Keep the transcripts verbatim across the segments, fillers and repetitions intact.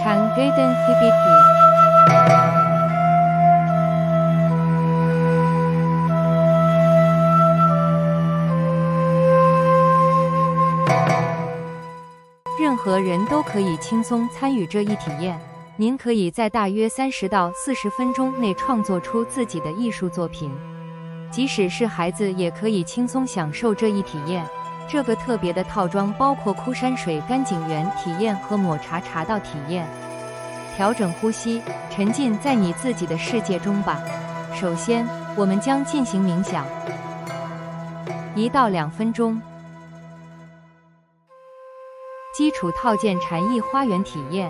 Tanggaden Hibiki。任何人都可以轻松参与这一体验。您可以在大约三十到四十分钟内创作出自己的艺术作品，即使是孩子也可以轻松享受这一体验。这个特别的套装包括枯山水干景园体验和抹茶茶道体验。调整呼吸，沉浸在你自己的世界中吧。首先，我们将进行冥想，一到两分钟。基础套件禅意花园体验。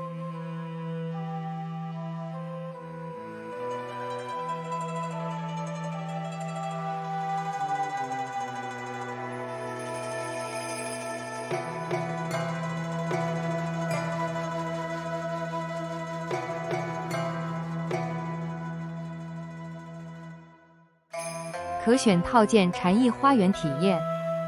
可选套件禅意花园体验。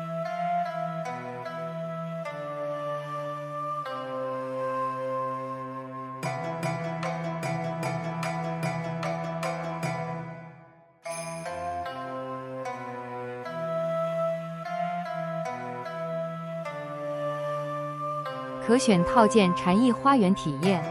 可选套件禅意花园体验。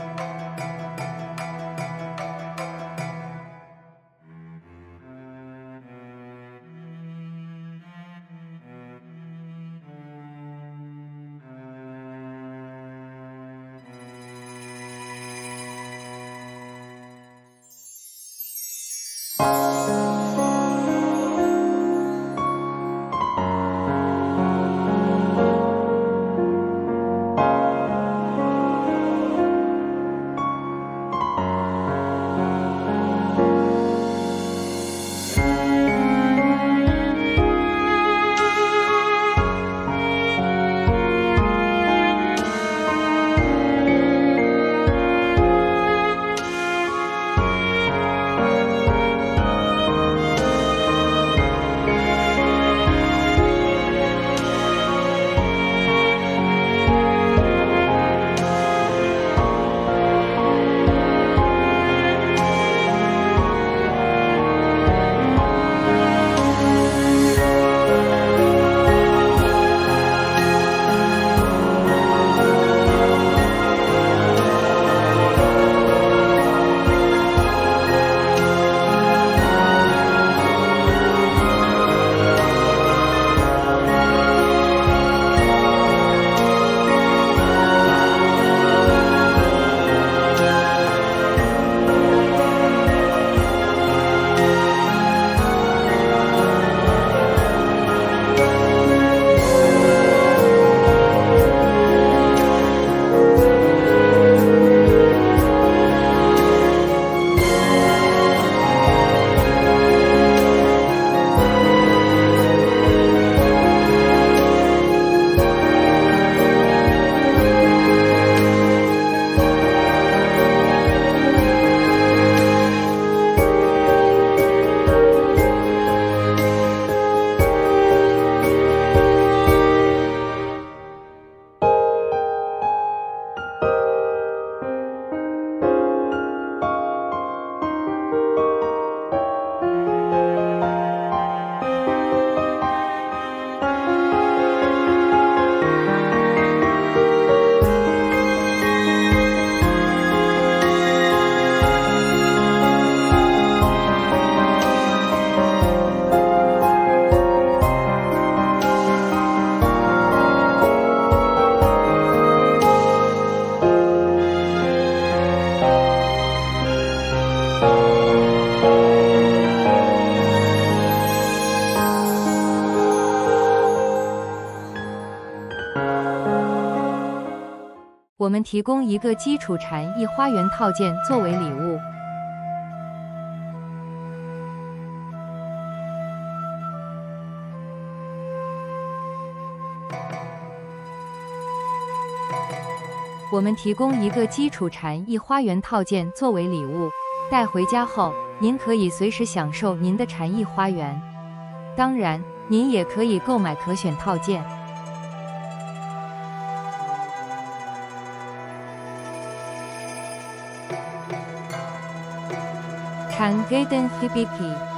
我们提供一个基础禅意花园套件作为礼物。我们提供一个基础禅意花园套件作为礼物，带回家后，您可以随时享受您的禅意花园。当然，您也可以购买可选套件。 Tangaden Hibiki